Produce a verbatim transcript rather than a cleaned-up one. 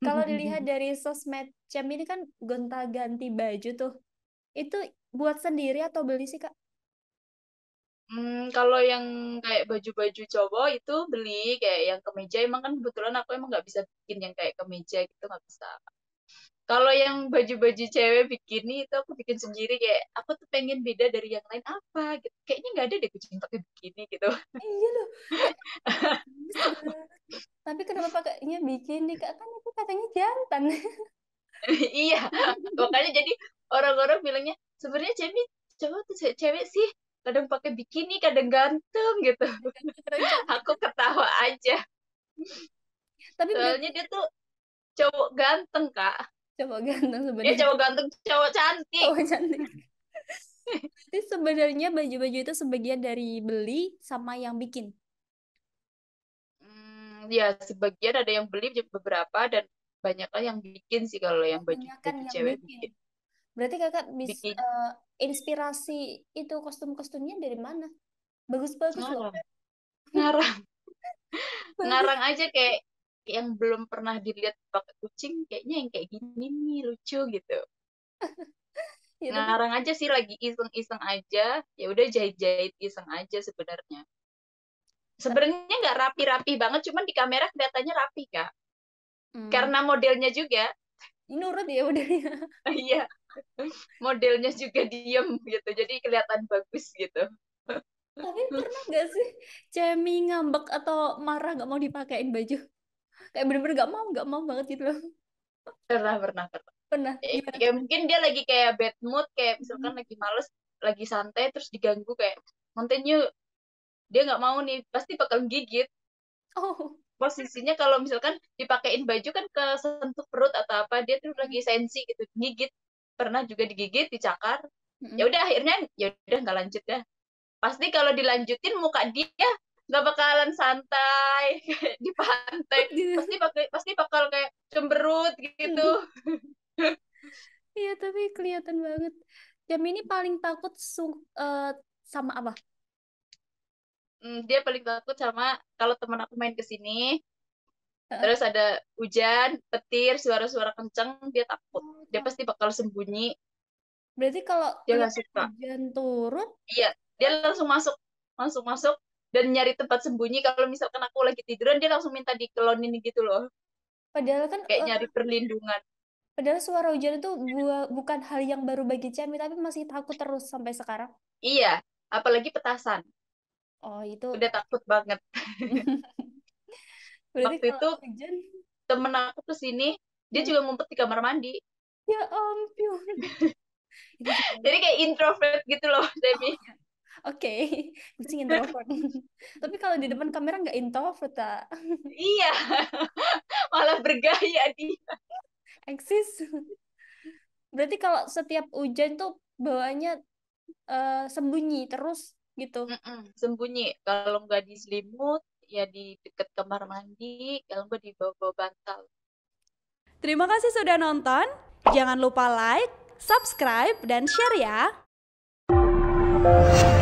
Kalau dilihat dari sosmed Cem ini kan gonta-ganti baju tuh. Itu buat sendiri atau beli sih, Kak? Hmm, kalau yang kayak baju-baju cowok itu beli kayak yang kemeja emang kan kebetulan aku emang nggak bisa bikin yang kayak kemeja gitu nggak bisa. Kalau yang baju-baju cewek bikini itu aku bikin sendiri kayak aku tuh pengen beda dari yang lain apa gitu. Kayaknya nggak ada deh kucing pakai bikini gitu. Iya loh, kayak gemes banget. Tapi kenapa pakainya bikini, Kak? Kan itu katanya jantan. Iya, makanya jadi orang-orang bilangnya sebenarnya cewek cowok tuh ce- cewek sih kadang pakai bikini kadang ganteng gitu. Keren cantik. Aku ketawa aja. Tapi Soalnya berarti dia tuh cowok ganteng, Kak. coba ganteng Dia sebenarnya. cowok ganteng, cowok cantik. Cowok cantik. Jadi sebenarnya baju-baju itu sebagian dari beli sama yang bikin. Hmm, ya sebagian ada yang beli beberapa dan banyaknya yang bikin sih kalau yang Oh, banyak kan baju-baju yang cewek bikin. bikin. Berarti kakak bisa Bikin inspirasi itu kostum-kostumnya dari mana? Bagus-bagus loh. ngarang, ngarang, Bagus. ngarang aja kayak yang belum pernah dilihat pakai kucing, kayaknya yang kayak gini nih lucu gitu. Ya tapi Ngarang aja sih lagi iseng-iseng aja, ya udah jahit-jahit iseng aja sebenarnya. tapi Sebenarnya nggak rapi-rapi banget, cuman di kamera kelihatannya rapi, Kak. hmm, Karena modelnya juga, nurut ya udah ya. iya, modelnya juga diem gitu, jadi kelihatan bagus gitu. Tapi pernah nggak sih Cemi ngambek atau marah nggak mau dipakein baju? Kayak bener-bener nggak mau, nggak mau banget gitu loh. Pernah, pernah, pernah. Pernah, Eh, gimana? ya mungkin dia lagi kayak bad mood, kayak misalkan Hmm. lagi males, lagi santai, terus diganggu kayak, konten yuk, dia nggak mau nih, pasti bakal gigit. Oh. Posisinya kalau misalkan dipakein baju kan ke sentuh perut atau apa, dia tuh Hmm. lagi sensi gitu, gigit. Pernah juga digigit, dicakar. Ya Hmm. udah akhirnya ya udah nggak lanjut dah. Pasti kalau dilanjutin muka dia nggak bakalan santai kayak di pantai. Gitu. Pasti pakai pasti bakal kayak cemberut gitu. Iya, tapi kelihatan banget. Jam ini paling takut su- eh, sama apa? Hmm, dia paling takut sama kalau teman aku main ke sini, Heeh. terus ada hujan, petir, suara-suara kenceng, dia takut. Oh, Dia takut. pasti bakal sembunyi. Berarti kalau Dia tiap nggak suka. hujan turun, Iya, dia kan? langsung masuk, langsung masuk dan nyari tempat sembunyi. Kalau misalkan aku lagi tiduran, dia langsung minta dikelonin gitu loh, Padahal kan, kayak eh, nyari perlindungan. padahal suara hujan itu bu- bukan hal yang baru bagi Cemi, tapi masih takut terus sampai sekarang. Iya, apalagi petasan, Oh, itu. udah takut banget. Berarti Waktu kalau itu hujan, temen aku kesini, dia hmm, juga ngumpet di kamar mandi. ya ampun. Itu sih paling. Jadi kayak introvert gitu loh, Oh, Demi. ya. Oke, kucing introvert. Tapi kalau di depan kamera nggak introvert, tak? Iya, malah bergaya dia. Eksis. Berarti kalau setiap hujan tuh bawaannya eh, sembunyi terus gitu. Mm-mm, sembunyi. Kalau nggak di selimut, ya di deket kamar mandi. Kalau nggak di bawah bantal. Terima kasih sudah nonton. Jangan lupa like, subscribe, dan share ya.